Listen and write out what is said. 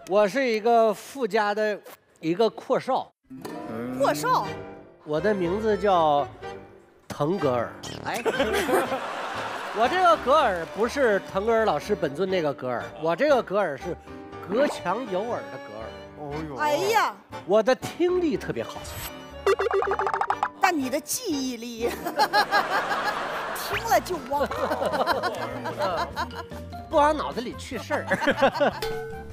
我是一个富家的一个阔少。 阔少。 我的名字叫腾格尔。哎，我这个格尔不是腾格尔老师本尊那个格尔，我这个格尔是隔墙有耳的格尔。 哦呦！哎呀， 我的听力特别好， 但你的记忆力听了就忘了， 不往脑子里去事儿。